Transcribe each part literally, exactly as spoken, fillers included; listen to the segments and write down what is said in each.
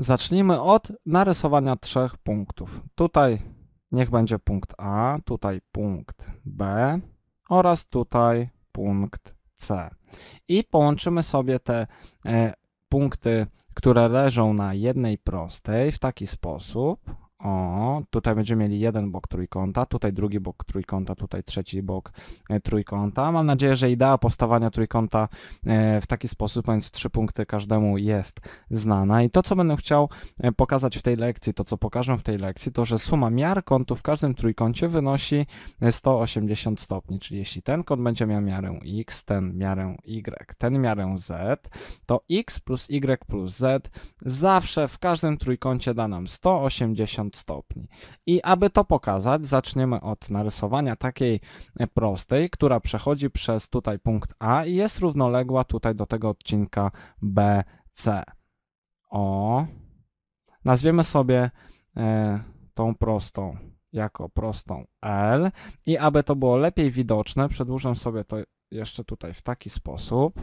Zacznijmy od narysowania trzech punktów. Tutaj niech będzie punkt A, tutaj punkt B oraz tutaj punkt C. I połączymy sobie te e, punkty, które leżą na jednej prostej w taki sposób. O, tutaj będziemy mieli jeden bok trójkąta, tutaj drugi bok trójkąta, tutaj trzeci bok e, trójkąta. Mam nadzieję, że idea powstawania trójkąta e, w taki sposób, mając trzy punkty każdemu, jest znana. I to, co będę chciał e, pokazać w tej lekcji, to co pokażę w tej lekcji, to że suma miar kątów w każdym trójkącie wynosi sto osiemdziesiąt stopni. Czyli jeśli ten kąt będzie miał miarę x, ten miarę y, ten miarę z, to x plus y plus z zawsze w każdym trójkącie da nam sto osiemdziesiąt stopni. I aby to pokazać, zaczniemy od narysowania takiej prostej, która przechodzi przez tutaj punkt A i jest równoległa tutaj do tego odcinka B C. O, nazwiemy sobie e, tą prostą jako prostą L i aby to było lepiej widoczne, przedłużę sobie to jeszcze tutaj w taki sposób.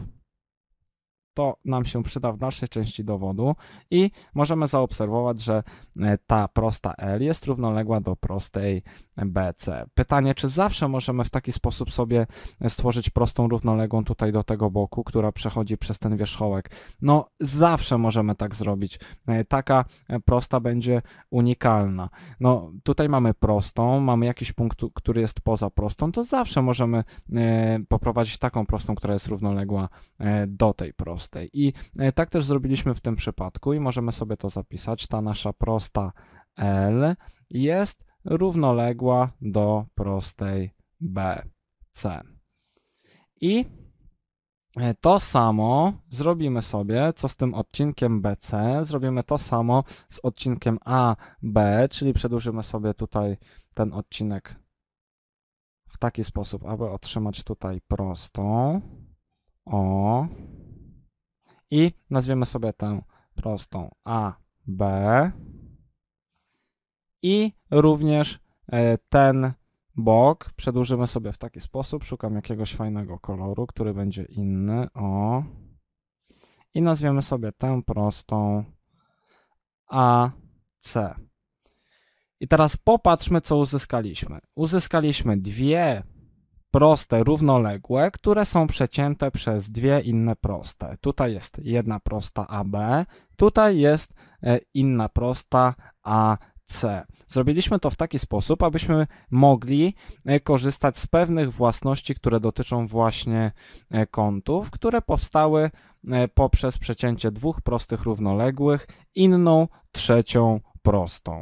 To nam się przyda w dalszej części dowodu i możemy zaobserwować, że ta prosta L jest równoległa do prostej B C. Pytanie, czy zawsze możemy w taki sposób sobie stworzyć prostą równoległą tutaj do tego boku, która przechodzi przez ten wierzchołek? No, zawsze możemy tak zrobić. Taka prosta będzie unikalna. No, tutaj mamy prostą, mamy jakiś punkt, który jest poza prostą, to zawsze możemy poprowadzić taką prostą, która jest równoległa do tej prostej. I tak też zrobiliśmy w tym przypadku i możemy sobie to zapisać. Ta nasza prosta L jest równoległa do prostej B C. I to samo zrobimy sobie, co z tym odcinkiem B C, zrobimy to samo z odcinkiem A B, czyli przedłużymy sobie tutaj ten odcinek w taki sposób, aby otrzymać tutaj prostą. O. I nazwiemy sobie tę prostą A B i również ten bok przedłużymy sobie w taki sposób, szukam jakiegoś fajnego koloru, który będzie inny, o, i nazwiemy sobie tę prostą A C. I teraz popatrzmy, co uzyskaliśmy. Uzyskaliśmy dwie proste równoległe, które są przecięte przez dwie inne proste. Tutaj jest jedna prosta A B, tutaj jest inna prosta A C. Zrobiliśmy to w taki sposób, abyśmy mogli korzystać z pewnych własności, które dotyczą właśnie kątów, które powstały poprzez przecięcie dwóch prostych równoległych, inną trzecią prostą.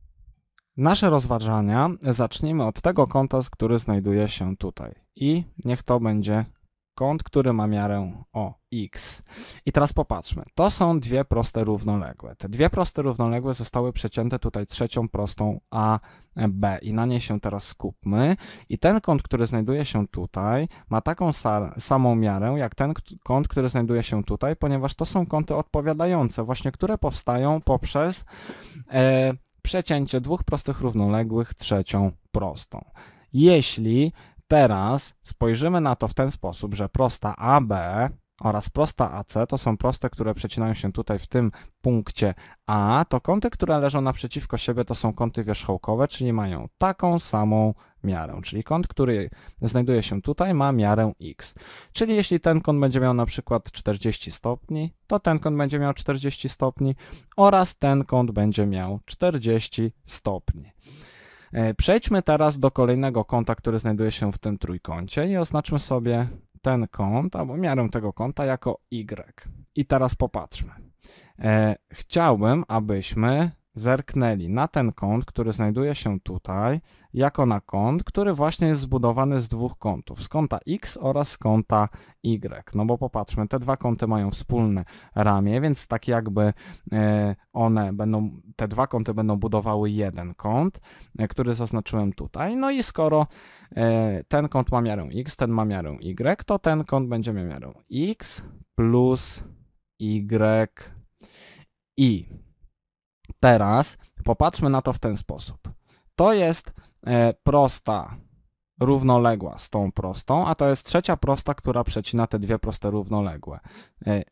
Nasze rozważania zacznijmy od tego kąta, który znajduje się tutaj. I niech to będzie kąt, który ma miarę o x. I teraz popatrzmy. To są dwie proste równoległe. Te dwie proste równoległe zostały przecięte tutaj trzecią prostą A B i na niej się teraz skupmy. I ten kąt, który znajduje się tutaj, ma taką samą miarę jak ten kąt, który znajduje się tutaj, ponieważ to są kąty odpowiadające, właśnie które powstają poprzez e, przecięcie dwóch prostych równoległych trzecią prostą. Jeśli teraz spojrzymy na to w ten sposób, że prosta A B oraz prosta A C to są proste, które przecinają się tutaj w tym punkcie A, to kąty, które leżą naprzeciwko siebie, to są kąty wierzchołkowe, czyli mają taką samą miarę. Czyli kąt, który znajduje się tutaj, ma miarę x. Czyli jeśli ten kąt będzie miał na przykład czterdzieści stopni, to ten kąt będzie miał czterdzieści stopni oraz ten kąt będzie miał czterdzieści stopni. Przejdźmy teraz do kolejnego kąta, który znajduje się w tym trójkącie i oznaczmy sobie ten kąt, albo miarę tego kąta jako y. I teraz popatrzmy. E, chciałbym, abyśmy zerknęli na ten kąt, który znajduje się tutaj, jako na kąt, który właśnie jest zbudowany z dwóch kątów, z kąta x oraz z kąta y. No bo popatrzmy, te dwa kąty mają wspólne ramię, więc tak jakby e, one będą, te dwa kąty będą budowały jeden kąt, e, który zaznaczyłem tutaj. No i skoro e, ten kąt ma miarę x, ten ma miarę y, to ten kąt będzie miał miarę x plus y i teraz popatrzmy na to w ten sposób. To jest e, prosta równoległa z tą prostą, a to jest trzecia prosta, która przecina te dwie proste równoległe. E,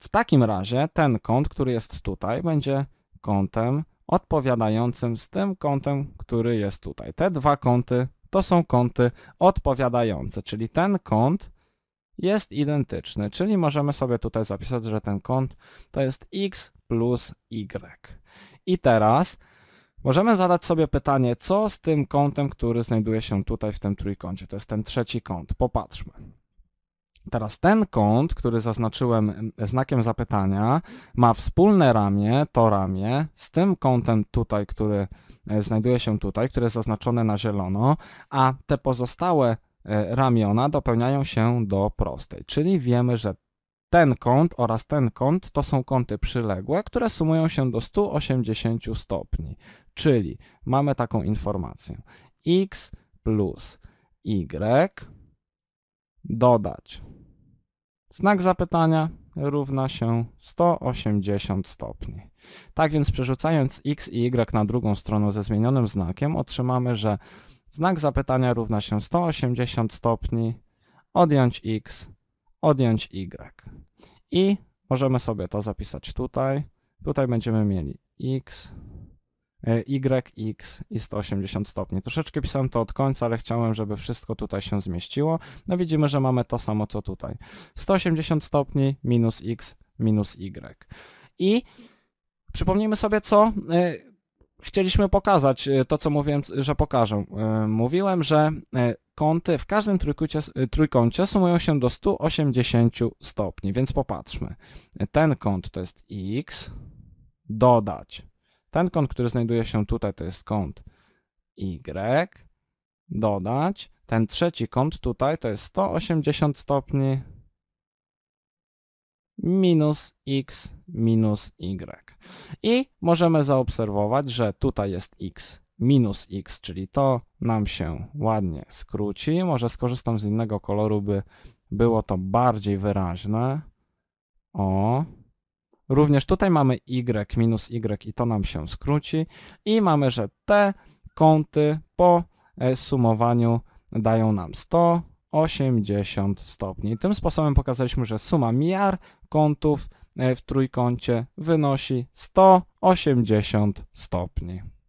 w takim razie ten kąt, który jest tutaj, będzie kątem odpowiadającym z tym kątem, który jest tutaj. Te dwa kąty to są kąty odpowiadające, czyli ten kąt jest identyczny, czyli możemy sobie tutaj zapisać, że ten kąt to jest x plus y. I teraz możemy zadać sobie pytanie, co z tym kątem, który znajduje się tutaj w tym trójkącie. To jest ten trzeci kąt. Popatrzmy. Teraz ten kąt, który zaznaczyłem znakiem zapytania, ma wspólne ramię, to ramię, z tym kątem tutaj, który znajduje się tutaj, które jest zaznaczone na zielono, a te pozostałe ramiona dopełniają się do prostej. Czyli wiemy, że ten kąt oraz ten kąt to są kąty przyległe, które sumują się do stu osiemdziesięciu stopni. Czyli mamy taką informację. X plus y dodać znak zapytania równa się sto osiemdziesiąt stopni. Tak więc przerzucając x i y na drugą stronę ze zmienionym znakiem otrzymamy, że znak zapytania równa się sto osiemdziesiąt stopni, odjąć x, odjąć y. I możemy sobie to zapisać tutaj. Tutaj będziemy mieli x, y, x i sto osiemdziesiąt stopni. Troszeczkę pisałem to od końca, ale chciałem, żeby wszystko tutaj się zmieściło. No widzimy, że mamy to samo co tutaj. sto osiemdziesiąt stopni minus x minus y. I przypomnijmy sobie, co y, chcieliśmy pokazać, to co mówiłem, że pokażę. Y, mówiłem, że y, kąty w każdym trójkącie, trójkącie sumują się do stu osiemdziesięciu stopni, więc popatrzmy. Ten kąt to jest x, dodać. Ten kąt, który znajduje się tutaj, to jest kąt y, dodać. Ten trzeci kąt tutaj to jest sto osiemdziesiąt stopni minus x minus y. I możemy zaobserwować, że tutaj jest x minus x, czyli to nam się ładnie skróci. Może skorzystam z innego koloru, by było to bardziej wyraźne. O. Również tutaj mamy y minus y i to nam się skróci. I mamy, że te kąty po sumowaniu dają nam sto osiemdziesiąt stopni. Tym sposobem pokazaliśmy, że suma miar kątów w trójkącie wynosi sto osiemdziesiąt stopni.